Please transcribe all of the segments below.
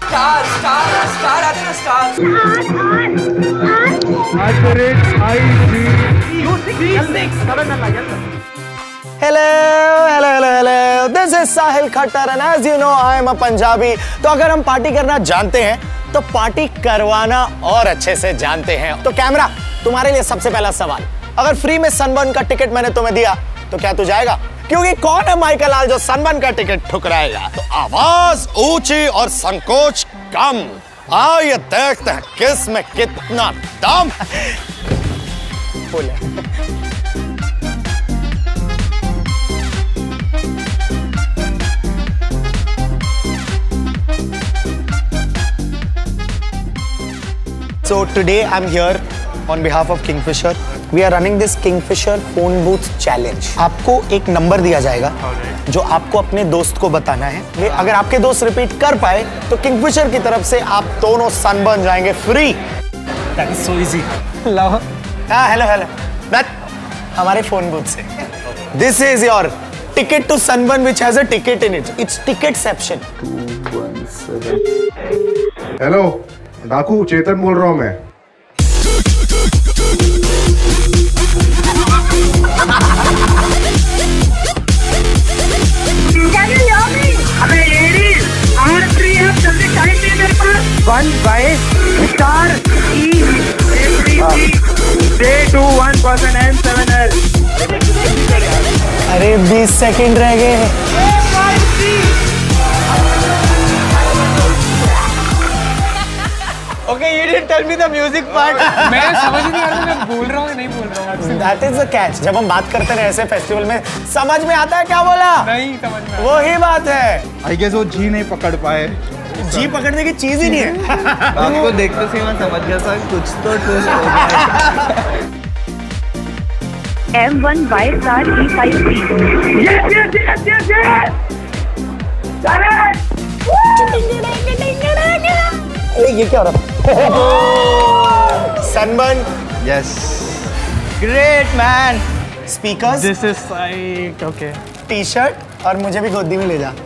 Star आते ना star. Hello this is Sahil Khattar and as you know I am a Punjabi. तो अगर हम पार्टी करना जानते हैं तो पार्टी करवाना और अच्छे से जानते हैं। तो कैमरा, तुम्हारे लिए सबसे पहला सवाल, अगर फ्री में सनबर्न का टिकट मैंने तुम्हें दिया तो क्या तू जाएगा? क्योंकि कौन है माइकल लाल जो सनबर्न का टिकट ठुकराएगा? तो आवाज ऊंची और संकोच कम। आओ ये देखते हैं किस में कितना दम। So today I'm here on behalf of Kingfisher. We are running this Kingfisher phone booth challenge. आपको एक नंबर दिया जाएगा जो आपको अपने दोस्त को बताना है। अगर आपके दोस्त रिपीट कर पाए तो Kingfisher की तरफ से आप दोनों सनबर्न जाएंगे free. That is so easy. Hello हमारे फोन बूथ से। This is your ticket to sunburn which has a ticket in it. It's ticketception. 217. Hello डाकू चेतन बोल रहा हूँ मैं। अरे 20 सेकंड रह गए। Okay, you didn't tell me the music part. मैं समझ नहीं आ रहा मैं बोल रहा हूँ नहीं बोल रहा हूँ। That is the catch. जब हम बात करते हैं ऐसे फेस्टिवल में समझ में आता है क्या बोला? नहीं समझ में। वही बात है। I guess वो जी नहीं पकड़ पाए। जी पकड़ने की चीज ही नहीं है। आपको देखते से मैं समझ गया था कुछ तो ट्विस्ट हो गया। M1Y*E5C. ये क्या हो रहा? Sunburn. Yes. Great man. Speakers. This is like okay. T shirt और मुझे भी गोदी में ले जा।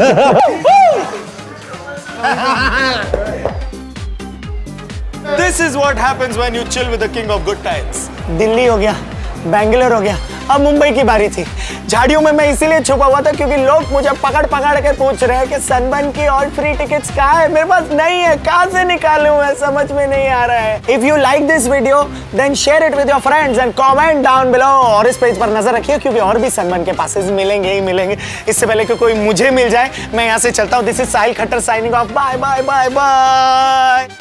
This is what happens when you chill with the king of good times. Delhi हो गया, बैंगलोर हो गया, अब मुंबई की बारी थी। झाड़ियों में मैं इसीलिए छुपा हुआ था क्योंकि लोग मुझे पकड़ पकड़ के पूछ रहे हैं कि सनबर्न की और फ्री टिकट्स कहाँ है? मेरे पास नहीं है, कहाँ से निकालूं मैं? समझ में नहीं आ रहा है। If you like this video, then share it with your friends and comment down below. और इस पेज पर नजर रखिए क्योंकि और भी सनबर्न के पासेस मिलेंगे ही मिलेंगे। इससे पहले कि कोई मुझे मिल जाए, मैं यहाँ से चलता हूँ। This is Sahil Khattar signing off. Bye bye bye bye.